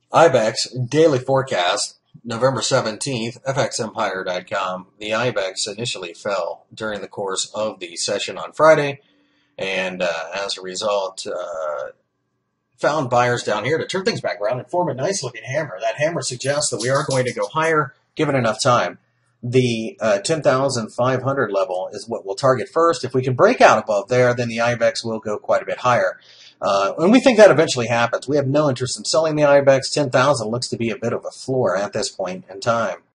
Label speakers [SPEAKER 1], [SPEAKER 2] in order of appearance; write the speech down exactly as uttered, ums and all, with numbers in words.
[SPEAKER 1] IBEX daily forecast, November seventeenth, F X Empire dot com. The IBEX initially fell during the course of the session on Friday, and uh, as a result, uh, found buyers down here to turn things back around and form a nice looking hammer. That hammer suggests that we are going to go higher given enough time. The uh, ten thousand five hundred level is what we'll target first. If we can break out above there, then the IBEX will go quite a bit higher. Uh, and we think that eventually happens. We have no interest in selling the IBEX. ten thousand looks to be a bit of a floor at this point in time.